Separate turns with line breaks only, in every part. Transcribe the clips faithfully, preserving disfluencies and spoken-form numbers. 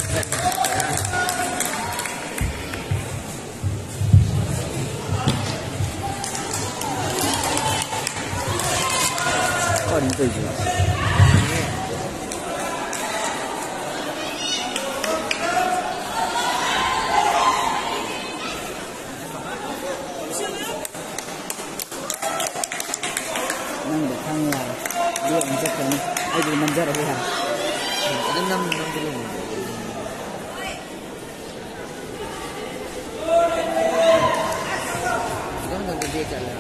二零对决。Nang datang ya, dia mencetak, aja menjar ya. Ada enam enam dulu. Jangan tunggu dia jalan.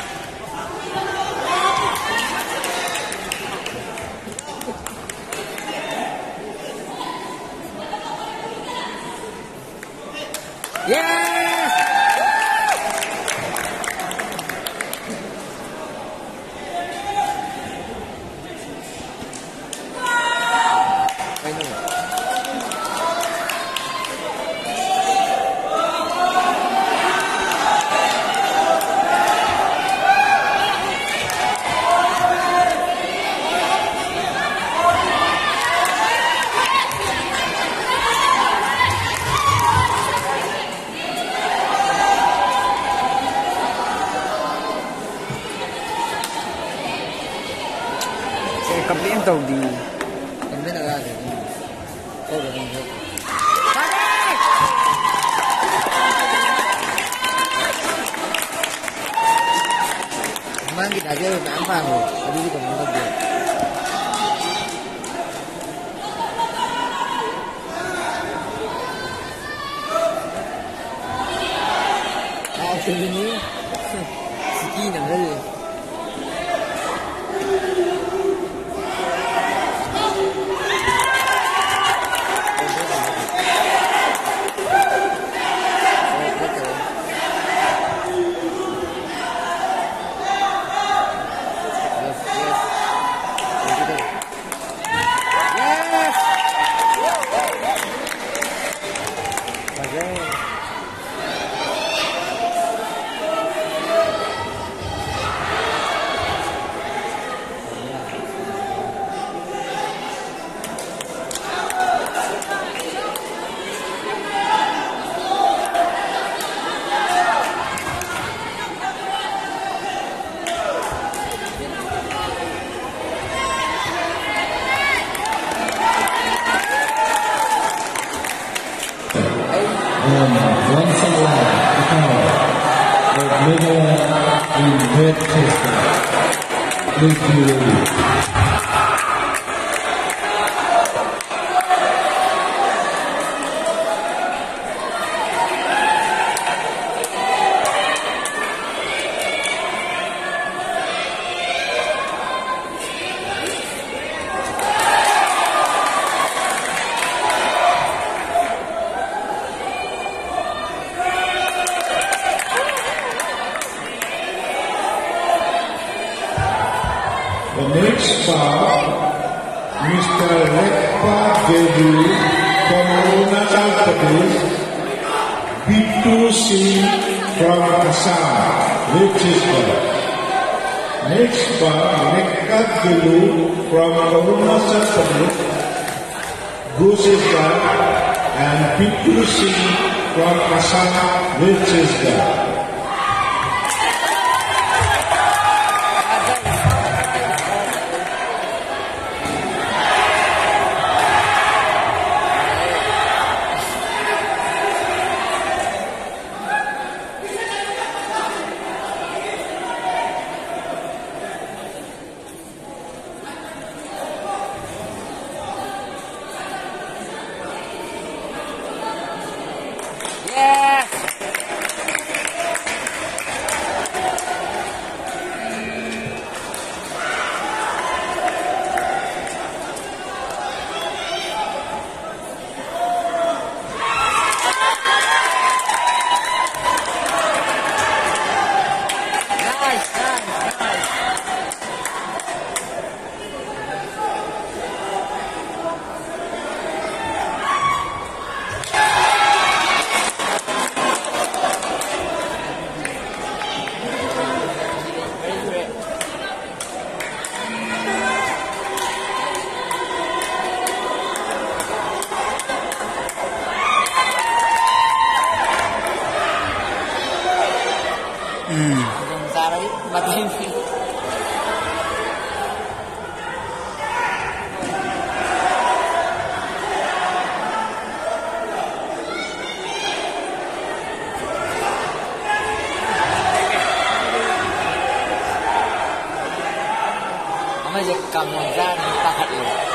Yes! I know. Complain daw di. Complain na agad. Oh, ganun yun. Balik! Naman kita aja, nampang mo. Sabi ko kung mga din. Ah, sabi niyo. Siki na rin.
Once again, the middle in red chester. Thank you. The next part, Mister Rekpa Devi from Arunachal Pradesh, Bittu Singh from Assam, which is good. Next part, Rekka Gelu from Arunachal Pradesh, Goose is good, and Bittu Singh from Assam, which is good.
Yes! Ama je kamu jangan takat lu.